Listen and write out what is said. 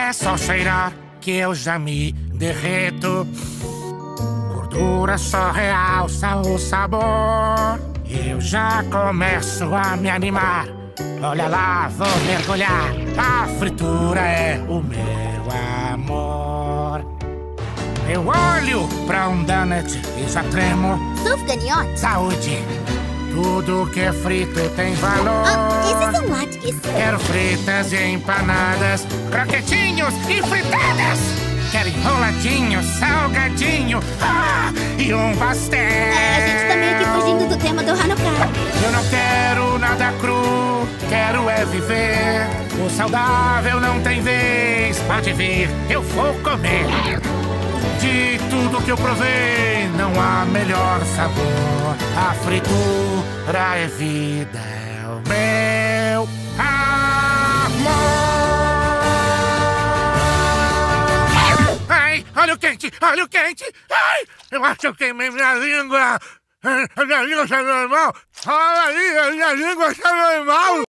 É só cheirar que eu já me derreto. Gordura só realça o sabor. Eu já começo a me animar. Olha lá, vou mergulhar. A fritura é o meu amor. Eu olho pra um donut e já tremo. Sufganiote? Saúde! Tudo que é frito tem valor. Esses são latkes. Quero fritas e empanadas, croquetinhos e fritadas. Quero enroladinho, salgadinho, e um pastel. A gente tá meio que fugindo do tema do Hanukkah. Eu não quero nada cru, quero é viver. O saudável não tem vez, pode vir, eu vou comer. De tudo que eu provei, não há melhor sabor. A fritura é vida, é o meu amor. Ai, olha o quente, olha o quente. Ai, eu acho que eu queimei minha língua. A minha língua está normal. Olha aí, a minha língua está normal.